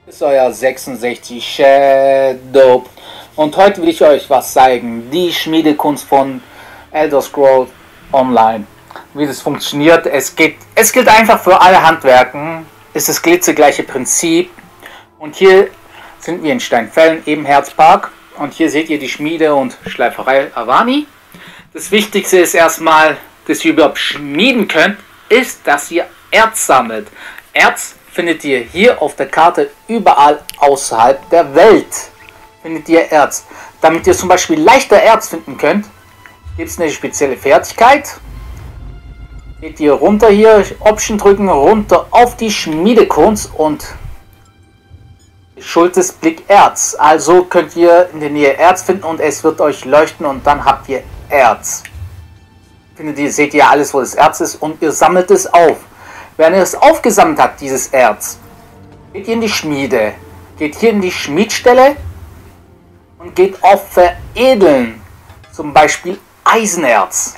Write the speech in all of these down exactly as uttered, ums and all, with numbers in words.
Ist euer sechsundsechzig Shadow und heute will ich euch was zeigen, die Schmiedekunst von Elder Scrolls Online, wie das funktioniert. Es geht, es gilt einfach für alle Handwerken, ist das glitzegleiche Prinzip und hier sind wir in Steinfällen, eben Herzpark, und hier seht ihr die Schmiede und Schleiferei Avani. Das Wichtigste ist erstmal, dass ihr überhaupt schmieden könnt, ist, dass ihr Erz sammelt. Erz findet ihr hier auf der Karte überall außerhalb der Welt. Findet ihr Erz. Damit ihr zum Beispiel leichter Erz finden könnt, gibt es eine spezielle Fertigkeit. Geht ihr runter hier, Option drücken, runter auf die Schmiedekunst und Schultes Blick Erz. Also könnt ihr in der Nähe Erz finden und es wird euch leuchten und dann habt ihr Erz. Findet ihr, seht ihr alles, wo das Erz ist und ihr sammelt es auf. Wenn ihr es aufgesammelt habt, dieses Erz, geht ihr in die Schmiede, geht hier in die Schmiedstelle und geht auf Veredeln, zum Beispiel Eisenerz.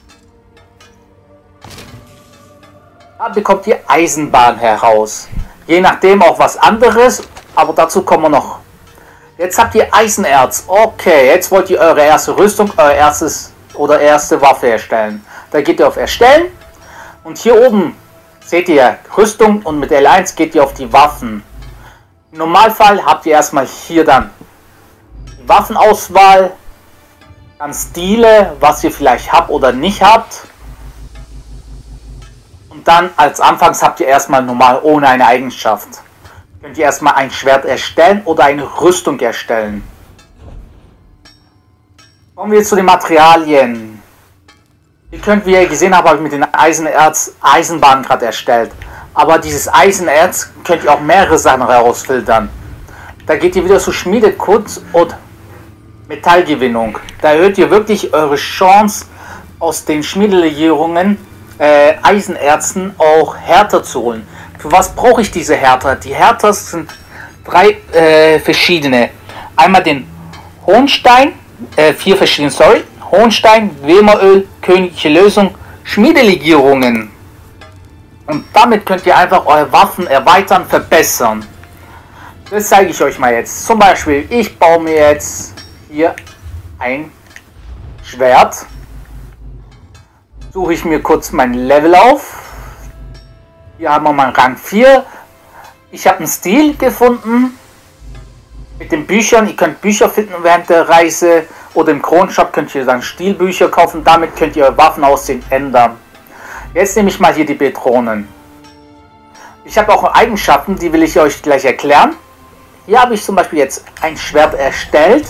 Da bekommt ihr Eisenbahn heraus, je nachdem auch was anderes, aber dazu kommen wir noch. Jetzt habt ihr Eisenerz, okay, jetzt wollt ihr eure erste Rüstung, euer erstes oder erste Waffe erstellen. Da geht ihr auf Erstellen und hier oben seht ihr Rüstung und mit L eins geht ihr auf die Waffen. Im Normalfall habt ihr erstmal hier dann die Waffenauswahl, dann Stile, was ihr vielleicht habt oder nicht habt. Und dann als Anfangs habt ihr erstmal normal ohne eine Eigenschaft. Könnt ihr erstmal ein Schwert erstellen oder eine Rüstung erstellen. Kommen wir zu den Materialien. Ihr könnt, wie ihr gesehen habt, habe ich mit dem Eisenerz Eisenbahn gerade erstellt. Aber dieses Eisenerz könnt ihr auch mehrere Sachen herausfiltern. Da geht ihr wieder zu Schmiedekunst und Metallgewinnung. Da erhöht ihr wirklich eure Chance, aus den Schmiedelegierungen äh, Eisenerzen auch Härter zu holen. Für was brauche ich diese Härter? Die Härter sind drei äh, verschiedene. Einmal den Hohenstein, äh, vier verschiedene, sorry. Hohenstein, Wemeröl, Königliche Lösung, Schmiedelegierungen. Und damit könnt ihr einfach eure Waffen erweitern, verbessern. Das zeige ich euch mal jetzt. Zum Beispiel, ich baue mir jetzt hier ein Schwert. Suche ich mir kurz mein Level auf. Hier haben wir mal Rang vier. Ich habe einen Stil gefunden. Mit den Büchern, ihr könnt Bücher finden während der Reise oder im Kronshop könnt ihr dann Stilbücher kaufen, damit könnt ihr Waffen aussehen ändern. Jetzt nehme ich mal hier die Patronen. Ich habe auch Eigenschaften, die will ich euch gleich erklären. Hier habe ich zum Beispiel jetzt ein Schwert erstellt.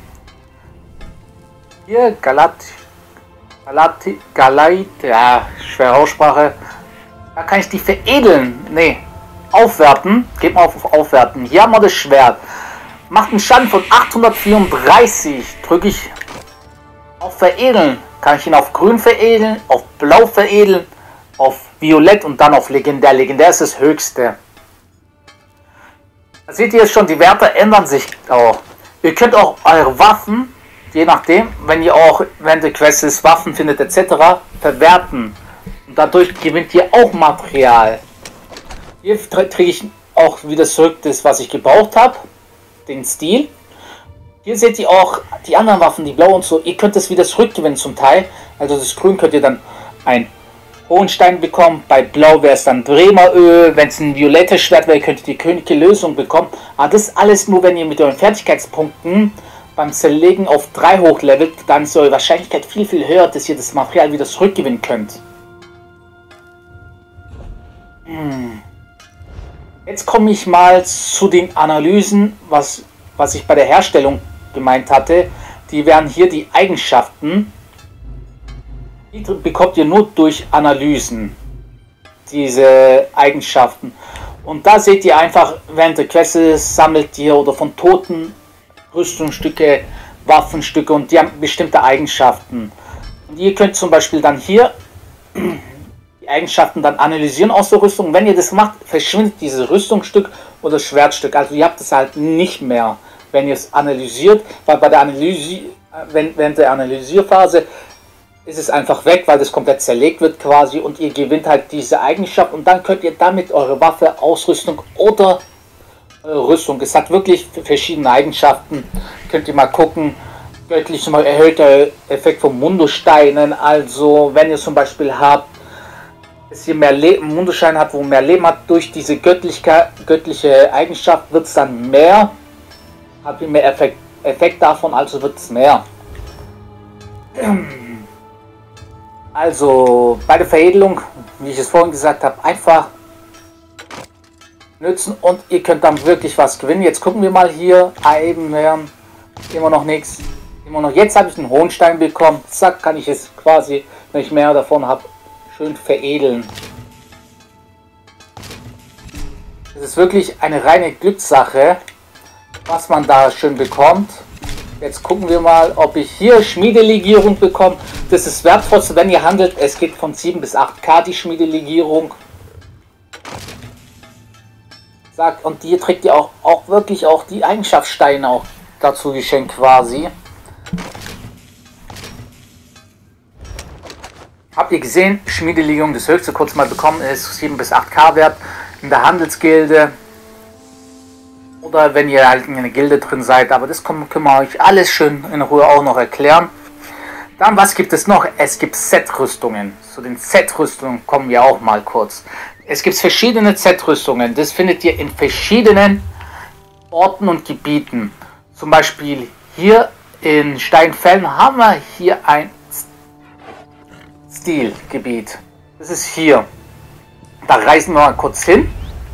Hier Galat, Galat, Galait, ja, schwere Aussprache. Da kann ich die veredeln, nee, aufwerten. Geht mal auf Aufwerten. Hier haben wir das Schwert. Macht einen Schaden von achthundertvierunddreißig. Drücke ich auf Veredeln. Kann ich ihn auf Grün veredeln, auf Blau veredeln, auf Violett und dann auf Legendär. Legendär ist das höchste. Da seht ihr jetzt schon, die Werte ändern sich auch. Ihr könnt auch eure Waffen, je nachdem, wenn ihr auch während der Quests Waffen findet et cetera, verwerten. Und dadurch gewinnt ihr auch Material. Hier kriege ich auch wieder zurück das, was ich gebraucht habe. Den Stil. Hier seht ihr auch die anderen Waffen, die blau und so. Ihr könnt es wieder zurückgewinnen zum Teil. Also das Grün könnt ihr dann ein Hohenstein bekommen. Bei Blau wäre es dann Bremeröl. Wenn es ein violettes Schwert wäre, könnt ihr die Königliche Lösung bekommen. Aber das alles nur, wenn ihr mit euren Fertigkeitspunkten beim Zerlegen auf drei hochlevelt. Dann ist eure Wahrscheinlichkeit viel, viel höher, dass ihr das Material wieder zurückgewinnen könnt. Hm. Jetzt komme ich mal zu den Analysen, was, was ich bei der Herstellung gemeint hatte. Die wären hier die Eigenschaften. Die bekommt ihr nur durch Analysen, diese Eigenschaften. Und da seht ihr einfach, während der Quest sammelt ihr oder von Toten Rüstungsstücke, Waffenstücke und die haben bestimmte Eigenschaften. Und ihr könnt zum Beispiel dann hier die Eigenschaften dann analysieren aus der Rüstung. Wenn ihr das macht, verschwindet dieses Rüstungsstück oder Schwertstück. Also ihr habt es halt nicht mehr, wenn ihr es analysiert, weil bei der Analyse, wenn, während der Analysierphase ist es einfach weg, weil das komplett zerlegt wird quasi und ihr gewinnt halt diese Eigenschaft und dann könnt ihr damit eure Waffe, Ausrüstung oder Rüstung. Es hat wirklich verschiedene Eigenschaften. Könnt ihr mal gucken. Göttlich zum Beispiel erhöhter Effekt von Mundosteinen. Also wenn ihr zum Beispiel habt, dass ihr mehr Leben, Mundostein hat, wo mehr Leben hat, durch diese göttliche, göttliche Eigenschaft wird es dann mehr. Habt ihr mehr Effekt, Effekt davon, also wird es mehr. Also bei der Veredelung, wie ich es vorhin gesagt habe, einfach nützen und ihr könnt dann wirklich was gewinnen. Jetzt gucken wir mal hier, eben immer noch nichts. Immer noch, jetzt habe ich einen Hohenstein bekommen. Zack, kann ich es quasi, wenn ich mehr davon habe, schön veredeln. Es ist wirklich eine reine Glückssache, was man da schön bekommt. Jetzt gucken wir mal, ob ich hier Schmiedelegierung bekomme. Das ist wertvoll, wenn ihr handelt. Es geht von sieben bis acht K die Schmiedelegierung. Sagt, und hier trägt ihr auch, auch wirklich auch die Eigenschaftssteine auch dazu geschenkt quasi. Habt ihr gesehen, Schmiedelegierung, das höchste kurz mal bekommen ist sieben bis acht K wert in der Handelsgilde. Oder wenn ihr halt in einer Gilde drin seid, aber das können wir euch alles schön in Ruhe auch noch erklären. Dann, was gibt es noch? Es gibt Set-Rüstungen. Zu den Set-Rüstungen kommen wir auch mal kurz. Es gibt verschiedene Set-Rüstungen. Das findet ihr in verschiedenen Orten und Gebieten. Zum Beispiel hier in Steinfällen haben wir hier ein Stilgebiet. Das ist hier. Da reisen wir mal kurz hin.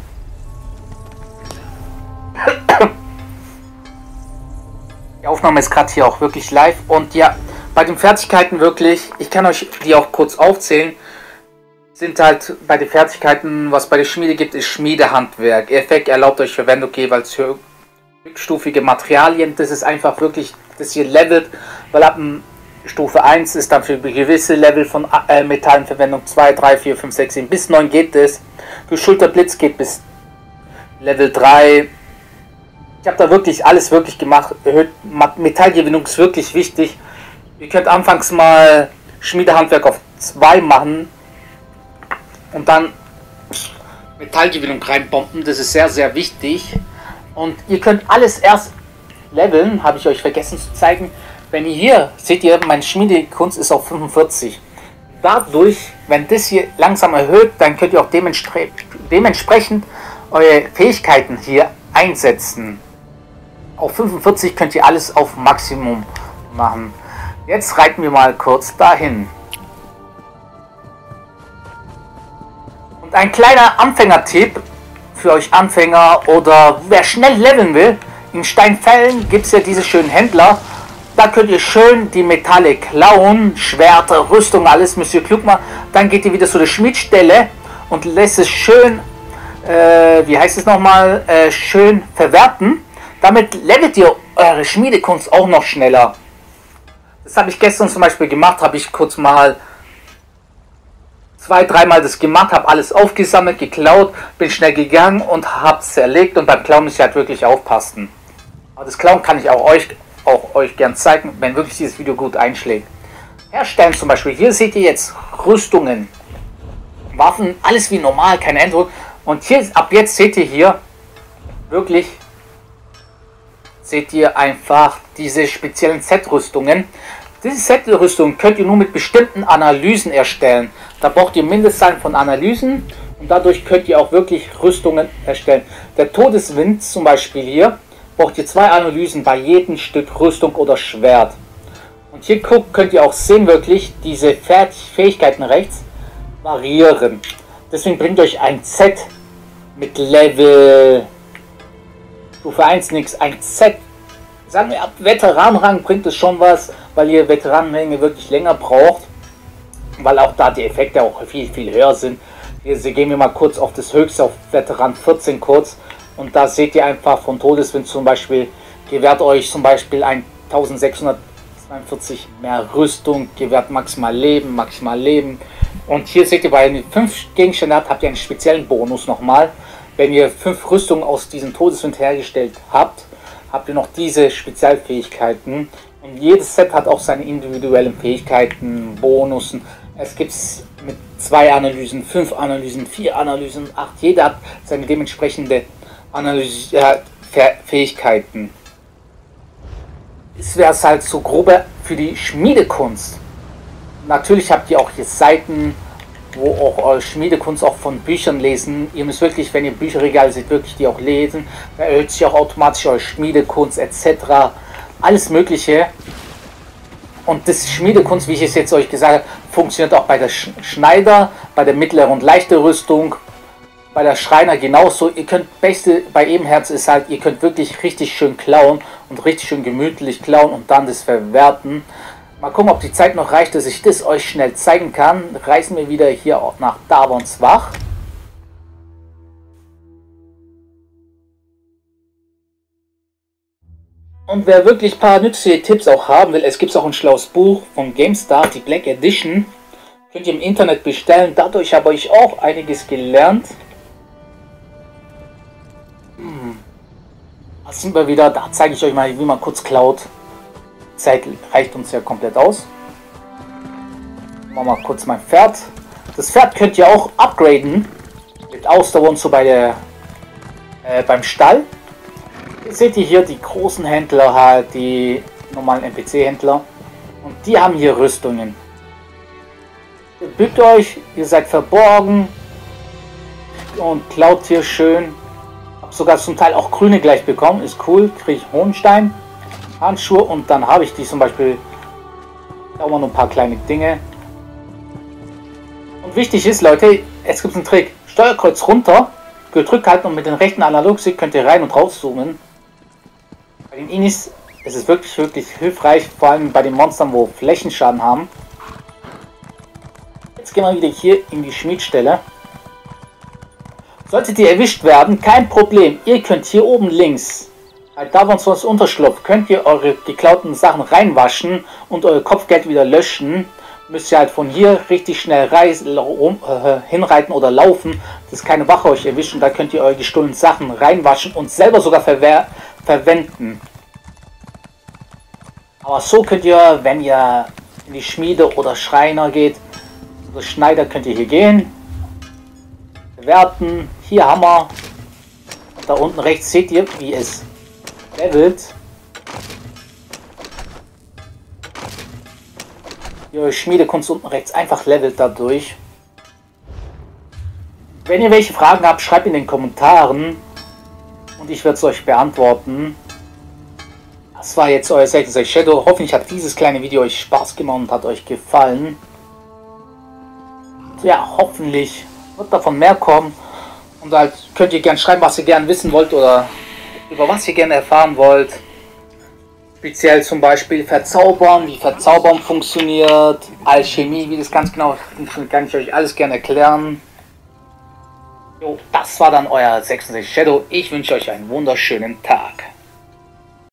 Die Aufnahme ist gerade hier auch wirklich live und ja, bei den Fertigkeiten wirklich, ich kann euch die auch kurz aufzählen, sind halt bei den Fertigkeiten, was bei der Schmiede gibt, ist Schmiedehandwerk. Effekt erlaubt euch Verwendung jeweils für höchststufige Materialien. Das ist einfach wirklich, dass ihr levelt, weil ab Stufe eins ist dann für gewisse Level von äh, Metallen Verwendung zwei, drei, vier, fünf, sechs, sieben, bis neun geht es. Für Schulterblitz geht bis Level drei. Ich habe da wirklich alles wirklich gemacht. Metallgewinnung ist wirklich wichtig. Ihr könnt anfangs mal Schmiedehandwerk auf zwei machen und dann Metallgewinnung reinbomben. Das ist sehr, sehr wichtig. Und ihr könnt alles erst leveln, habe ich euch vergessen zu zeigen. Wenn ihr hier, seht ihr, meine Schmiedekunst ist auf fünfundvierzig. Dadurch, wenn das hier langsam erhöht, dann könnt ihr auch demenspre dementsprechend eure Fähigkeiten hier einsetzen. Auf fünfundvierzig könnt ihr alles auf Maximum machen. Jetzt reiten wir mal kurz dahin. Und ein kleiner Anfängertipp für euch Anfänger oder wer schnell leveln will. In Steinfällen gibt es ja diese schönen Händler. Da könnt ihr schön die Metalle klauen, Schwerter, Rüstung, alles müsst ihr klug machen. Dann geht ihr wieder zu der Schmiedstelle und lässt es schön, äh, wie heißt es nochmal, äh, schön verwerten. Damit levelt ihr eure Schmiedekunst auch noch schneller. Das habe ich gestern zum Beispiel gemacht, habe ich kurz mal zwei, dreimal das gemacht, habe alles aufgesammelt, geklaut, bin schnell gegangen und habe es zerlegt und beim Klauen müsst ihr halt wirklich aufpassen. Aber das Klauen kann ich auch euch, auch euch gern zeigen, wenn wirklich dieses Video gut einschlägt. Herstellen zum Beispiel, hier seht ihr jetzt Rüstungen, Waffen, alles wie normal, kein Änderung. Und hier, ab jetzt seht ihr hier wirklich, seht ihr einfach diese speziellen Set-Rüstungen. Diese Set-Rüstungen könnt ihr nur mit bestimmten Analysen erstellen. Da braucht ihr Mindestzahlen von Analysen und dadurch könnt ihr auch wirklich Rüstungen erstellen. Der Todeswind zum Beispiel hier, braucht ihr zwei Analysen bei jedem Stück Rüstung oder Schwert. Und hier guckt, könnt ihr auch sehen, wirklich diese Fähigkeiten rechts variieren. Deswegen bringt euch ein Set mit Level Stufe eins nichts. Ein Set, sagen wir ab Veteranenrang bringt es schon was, weil ihr Veteranenränge wirklich länger braucht. Weil auch da die Effekte auch viel, viel höher sind. Hier gehen wir mal kurz auf das höchste, auf Veteran vierzehn kurz. Und da seht ihr einfach von Todeswind zum Beispiel, gewährt euch zum Beispiel eintausendsechshundertzweiundvierzig mehr Rüstung, gewährt maximal Leben, maximal Leben. Und hier seht ihr, bei den fünf Gegenständen habt, habt ihr einen speziellen Bonus nochmal. Wenn ihr fünf Rüstungen aus diesem Todeswind hergestellt habt, habt ihr noch diese Spezialfähigkeiten. Und jedes Set hat auch seine individuellen Fähigkeiten, Bonussen. Es gibt mit zwei Analysen, fünf Analysen, vier Analysen, acht. Jeder hat seine dementsprechende Analyse, äh, Fähigkeiten. Es wäre es halt so grobe für die Schmiedekunst. Natürlich habt ihr auch hier Seiten, wo auch eure Schmiedekunst auch von Büchern lesen. Ihr müsst wirklich, wenn ihr Bücherregale seht, wirklich die auch lesen. Da erhöht sich auch automatisch eure Schmiedekunst et cetera. Alles Mögliche. Und das Schmiedekunst, wie ich es jetzt euch gesagt habe, funktioniert auch bei der Schneider, bei der mittleren und leichten Rüstung, bei der Schreiner genauso. Ihr könnt, beste bei Ebenherz ist halt, ihr könnt wirklich richtig schön klauen und richtig schön gemütlich klauen und dann das verwerten. Mal gucken, ob die Zeit noch reicht, dass ich das euch schnell zeigen kann. Reisen wir wieder hier auch nach Davons Wach. Und wer wirklich ein paar nützliche Tipps auch haben will, es gibt auch ein schlaues Buch von GameStar, die Black Edition. Könnt ihr im Internet bestellen. Dadurch habe ich auch einiges gelernt. Hm. Da sind wir wieder. Da zeige ich euch mal, wie man kurz klaut. Die Zeit reicht uns ja komplett aus. Machen wir mal kurz mein Pferd. Das Pferd könnt ihr auch upgraden. Mit Ausdauer und so bei der, äh, beim Stall. Jetzt seht ihr hier die großen Händler halt, die normalen N P C-Händler. Und die haben hier Rüstungen. Ihr bückt euch, ihr seid verborgen. Und klaut hier schön. Hab sogar zum Teil auch grüne gleich bekommen. Ist cool. Kriege ich Hohenstein. Handschuhe und dann habe ich die zum Beispiel. Da haben wir noch ein paar kleine Dinge. Und wichtig ist, Leute, es gibt einen Trick. Steuerkreuz runter, gedrückt halten und mit den rechten Analogstick könnt ihr rein und raus zoomen. Bei den Inis ist es wirklich, wirklich hilfreich, vor allem bei den Monstern, wo Flächenschaden haben. Jetzt gehen wir wieder hier in die Schmiedstelle. Solltet ihr erwischt werden, kein Problem. Ihr könnt hier oben links, bei Davons Wachs Unterschlupf, könnt ihr eure geklauten Sachen reinwaschen und euer Kopfgeld wieder löschen. Müsst ihr halt von hier richtig schnell reisen, äh, hinreiten oder laufen, dass keine Wache euch erwischt. Und da könnt ihr eure gestohlenen Sachen reinwaschen und selber sogar verwer verwenden. Aber so könnt ihr, wenn ihr in die Schmiede oder Schreiner geht, oder Schneider, könnt ihr hier gehen, bewerten. Hier haben wir, da unten rechts seht ihr, wie es levelt. Ihre Schmiedekunst unten rechts einfach levelt dadurch. Wenn ihr welche Fragen habt, schreibt in den Kommentaren und ich werde es euch beantworten. Das war jetzt euer sechsundsechzig Shadow. Hoffentlich hat dieses kleine Video euch Spaß gemacht und hat euch gefallen. Ja, hoffentlich wird davon mehr kommen. Und halt könnt ihr gerne schreiben, was ihr gerne wissen wollt oder über was ihr gerne erfahren wollt. Speziell zum Beispiel Verzaubern, wie Verzaubern funktioniert, Alchemie, wie das ganz genau funktioniert, kann ich euch alles gerne erklären. Jo, das war dann euer sechsundsechzig Shadow. Ich wünsche euch einen wunderschönen Tag.